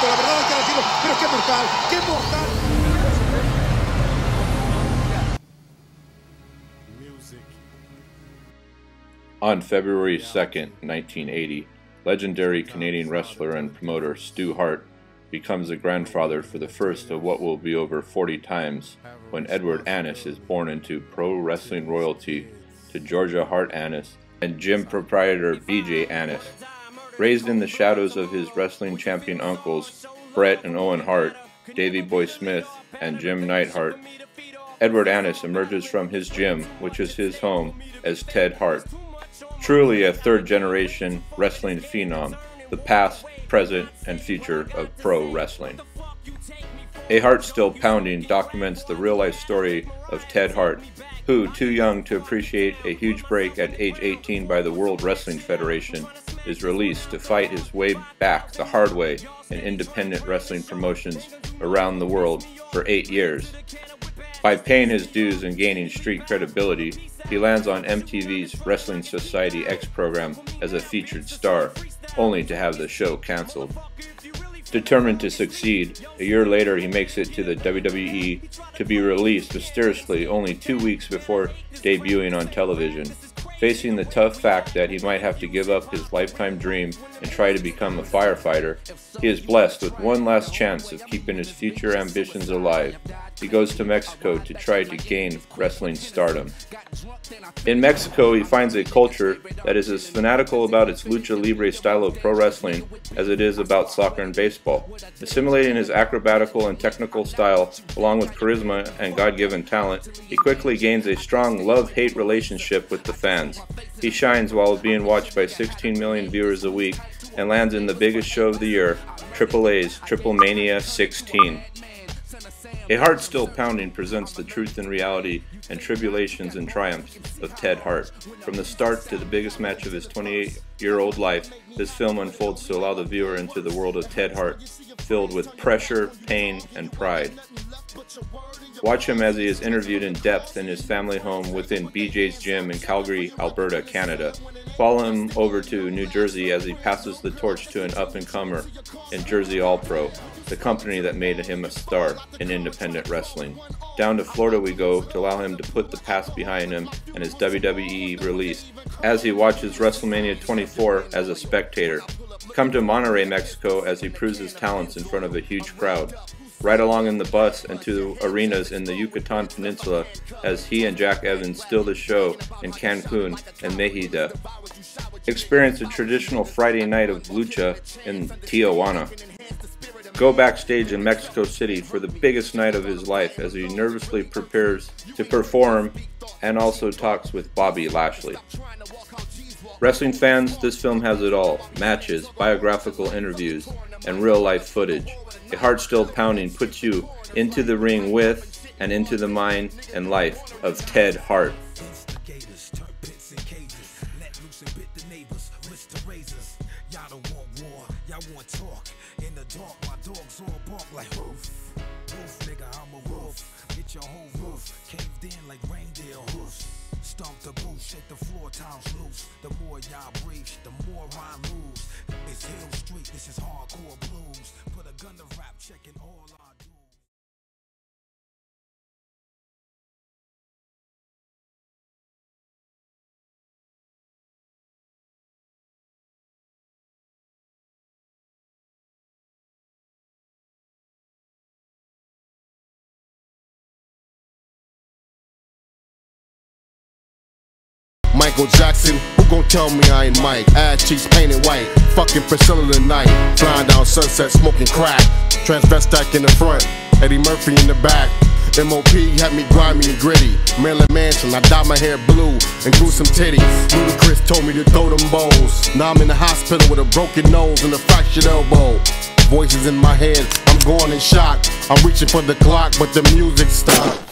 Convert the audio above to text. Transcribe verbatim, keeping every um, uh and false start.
momento, la verdad hay que decirlo, pero qué mortal, qué mortal. On February second, nineteen eighty, legendary Canadian wrestler and promoter Stu Hart becomes a grandfather for the first of what will be over forty times when Edward Annis is born into pro wrestling royalty to Georgia Hart Annis and gym proprietor B J Annis. Raised in the shadows of his wrestling champion uncles Bret and Owen Hart, Davey Boy Smith, and Jim Neidhart, Edward Annis emerges from his gym, which is his home, as Ted Hart. Truly a third-generation wrestling phenom, the past, present, and future of pro wrestling. A Heart Still Pounding documents the real-life story of Ted Hart, who, too young to appreciate a huge break at age eighteen by the World Wrestling Federation, is released to fight his way back the hard way in independent wrestling promotions around the world for eight years. By paying his dues and gaining street credibility, he lands on M T V's Wrestling Society X program as a featured star, only to have the show canceled. Determined to succeed, a year later he makes it to the W W E to be released mysteriously only two weeks before debuting on television. Facing the tough fact that he might have to give up his lifetime dream and try to become a firefighter, he is blessed with one last chance of keeping his future ambitions alive. He goes to Mexico to try to gain wrestling stardom. In Mexico, he finds a culture that is as fanatical about its lucha libre style of pro wrestling as it is about soccer and baseball. Assimilating his acrobatical and technical style, along with charisma and God-given talent, he quickly gains a strong love-hate relationship with the fans. He shines while being watched by sixteen million viewers a week and lands in the biggest show of the year, Triple A's Triple Mania sixteen. A Heart Still Pounding presents the truth and reality and tribulations and triumphs of Ted Hart. From the start to the biggest match of his twenty-eight-year-old life, this film unfolds to allow the viewer into the world of Ted Hart, filled with pressure, pain, and pride. Watch him as he is interviewed in depth in his family home within B J's gym in Calgary, Alberta, Canada. Follow him over to New Jersey as he passes the torch to an up-and-comer in Jersey All-Pro, the company that made him a star in independent wrestling. Down to Florida we go to allow him to put the past behind him and his W W E release as he watches WrestleMania twenty-four as a spectator. Come to Monterrey, Mexico as he proves his talents in front of a huge crowd. Ride along in the bus and to arenas in the Yucatan Peninsula as he and Jack Evans steal the show in Cancun and Mérida. Experience a traditional Friday night of lucha in Tijuana. Go backstage in Mexico City for the biggest night of his life as he nervously prepares to perform and also talks with Bobby Lashley. Wrestling fans, this film has it all: matches, biographical interviews, and real-life footage. A Heart Still Pounding puts you into the ring with and into the mind and life of Ted Hart. Stomp the booth, shake the floor, times loose. The more y'all breathe, the more rhyme moves. It's Hill Street, this is hardcore blues. Put a gun to rap, checking all our dudes. Michael Jackson, who gon' tell me I ain't Mike? Ass cheeks painted white, fucking Priscilla tonight. Flying down Sunset, smoking crack. Transvestite in the front, Eddie Murphy in the back. M O P had me grimy and gritty. Maryland Mansion, I dyed my hair blue and grew some titties. Ludacris told me to throw them bowls. Now I'm in the hospital with a broken nose and a fractured elbow. Voices in my head, I'm going in shock. I'm reaching for the clock, but the music stopped.